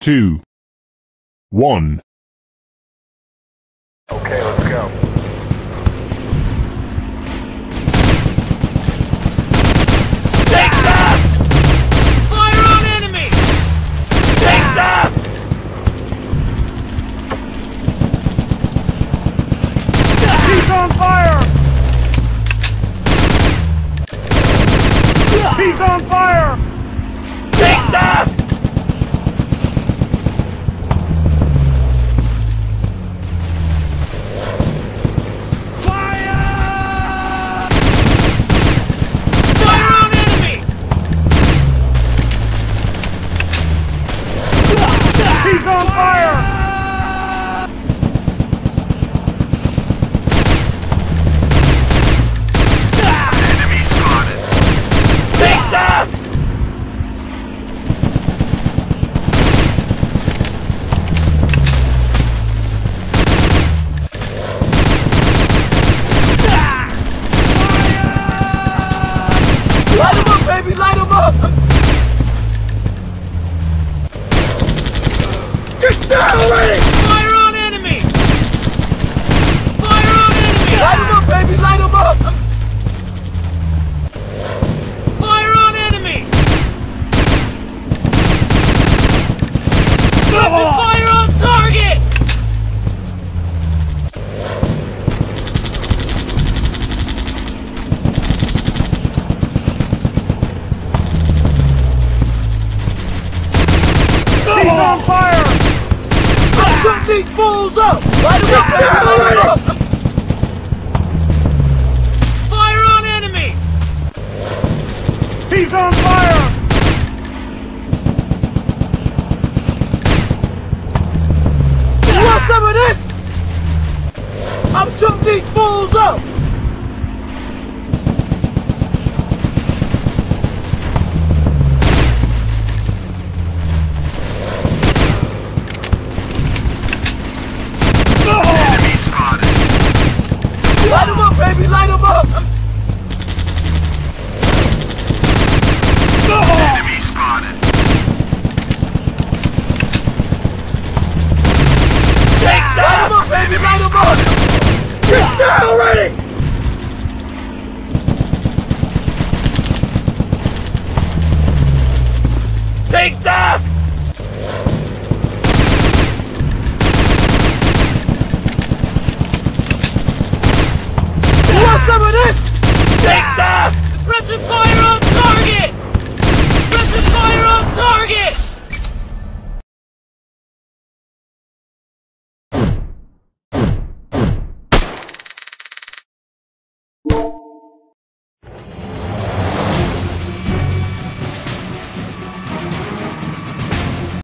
2, 1. Okay, let's go. Take that! Fire on enemy! Take that! He's on fire! He's on fire! Take that! He's on fire! Enemy spotted. Take that! Light him up, baby! Light him up! Get down already! Fire on enemy! Fire on enemy! Light him up, baby! Light him up! Fire on enemy! Fire on target! He's on fire! Shoot these fools up! Light him up, baby! Light him up! Fire on enemy! He's on fire! You want some of this? I'm shooting these fools up! Enemy spotted. Light him up, baby! Light him up! Enemy spotted. Take that! Light him up, baby! Enemy Light him up! Get down already! Take that! You want some of this? Take that! Suppressive fire